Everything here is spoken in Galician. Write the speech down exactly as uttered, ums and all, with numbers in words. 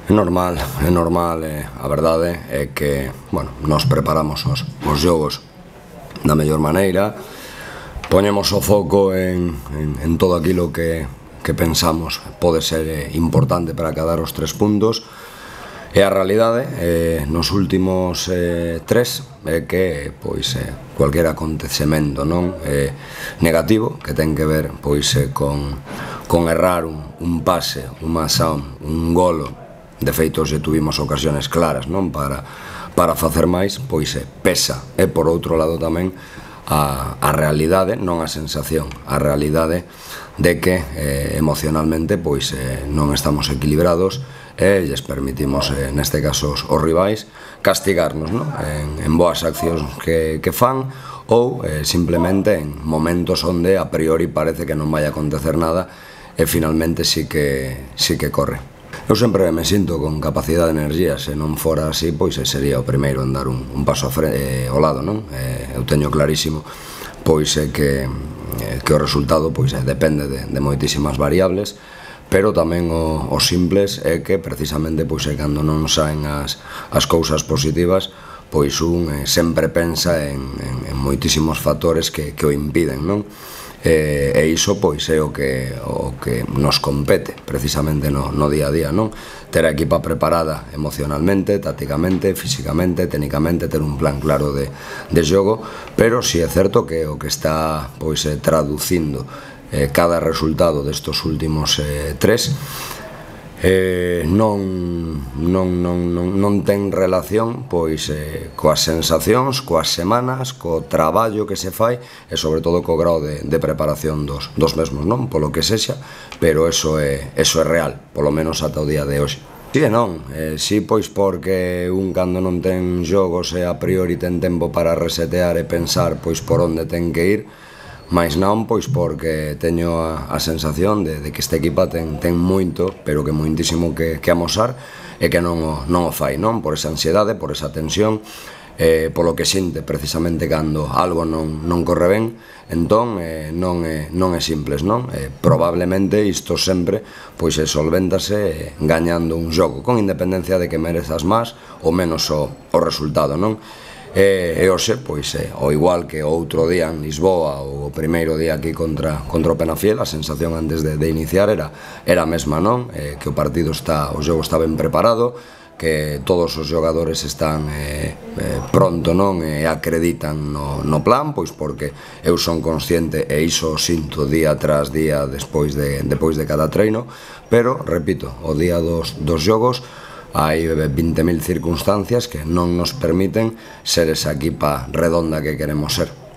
É normal, é normal, e a verdade é que, bueno, nos preparamos os, os xogos da mellor maneira, poñemos o foco en, en, en todo aquilo que, que pensamos pode ser importante para cadar os tres puntos, e a realidade eh, nos últimos eh, tres é que pois eh, cualquier acontecemento non eh, negativo que ten que ver pois eh, con, con errar un, un pase, un masón, un golo. De feito, se tuvimos ocasións claras non para, para facer máis, pois eh, pesa. E por outro lado tamén a, a realidade, non a sensación, a realidade de que eh, emocionalmente pois eh, non estamos equilibrados e lles permitimos, eh, neste caso os, os rivais, castigarnos non? En, en boas accións que, que fan ou eh, simplemente en momentos onde a priori parece que non vai acontecer nada e finalmente sí que, sí que corre. Eu sempre me sinto con capacidade de energía, se non fora así, pois sería o primeiro en dar un, un paso a frente, eh, ao lado, non? Eh, eu teño clarísimo pois é que, eh, que o resultado pois eh, depende de, de moitísimas variables, pero tamén o, o simples é que precisamente pois é cando non saen as, as cousas positivas, pois un eh, sempre pensa en, en, en moitísimos factores que, que o impiden, non? E, e iso pois é o que, o que nos compete precisamente no, no día a día, non? Ter a equipa preparada emocionalmente, tácticamente, físicamente, técnicamente, ter un plan claro de, de xogo, pero si é certo que o que está pois eh, traducindo eh, cada resultado destos últimos eh, tres Eh, non, non, non, non, non ten relación pois eh, coas sensacións, coas semanas, co traballo que se fai e sobre todo co grau de, de preparación dos, dos mesmos, non? Polo que sexa, pero eso é, eso é real, polo menos ata o día de hoxe. Si e non, eh, si pois porque un cando non ten xogos e a priori ten tempo para resetear e pensar pois por onde ten que ir, mais non pois porque teño a, a sensación de, de que esta equipa ten, ten moito, pero que moitísimo que, que amosar e que non o, non o fai, non? Por esa ansiedade, por esa tensión, eh, polo que sinte precisamente cando algo non, non corre ben, entón eh, non, é, non é simples, non? Eh, probablemente isto sempre pois é solvéntase eh, gañando un xogo, con independencia de que merezas máis ou menos o, o resultado, non? E, e hoxe, pois, é, ao igual que o outro día en Lisboa ou o primeiro día aquí contra, contra o Penafiel, a sensación antes de, de iniciar era, era a mesma, non? Eh, que o partido está, o xogo está ben preparado, que todos os xogadores están eh, eh, pronto, non? E acreditan no, no plan, pois porque eu son consciente e iso sinto día tras día despois de, despois de cada treino, pero, repito, o día dos, dos xogos hai vinte mil circunstancias que non nos permiten ser esa equipa redonda que queremos ser.